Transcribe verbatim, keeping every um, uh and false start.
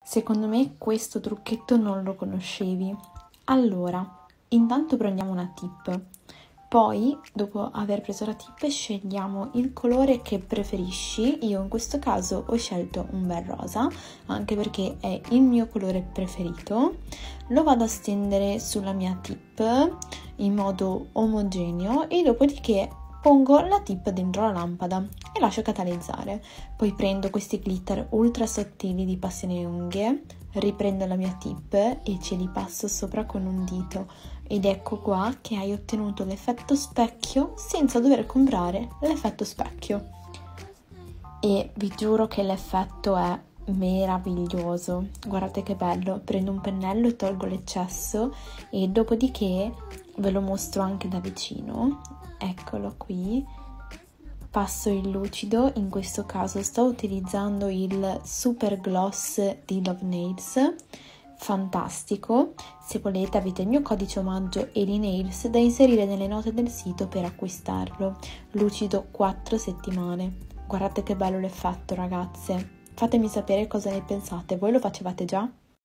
Secondo me questo trucchetto non lo conoscevi. Allora, intanto prendiamo una tip. Poi, dopo aver preso la tip, scegliamo il colore che preferisci. Io in questo caso ho scelto un bel rosa, anche perché è il mio colore preferito. Lo vado a stendere sulla mia tip in modo omogeneo e dopodiché pongo la tip dentro la lampada e lascio catalizzare. Poi prendo questi glitter ultra sottili di passione e unghie, riprendo la mia tip e ce li passo sopra con un dito. Ed ecco qua che hai ottenuto l'effetto specchio senza dover comprare l'effetto specchio. E vi giuro che l'effetto è meraviglioso. Guardate che bello. Prendo un pennello e tolgo l'eccesso e dopodiché ve lo mostro anche da vicino. Eccolo qui. Passo il lucido, in questo caso sto utilizzando il Super Gloss di Love Nails, fantastico. Se volete avete il mio codice omaggio EliNails da inserire nelle note del sito per acquistarlo. Lucido quattro settimane. Guardate che bello l'effetto, ragazze. Fatemi sapere cosa ne pensate, voi lo facevate già?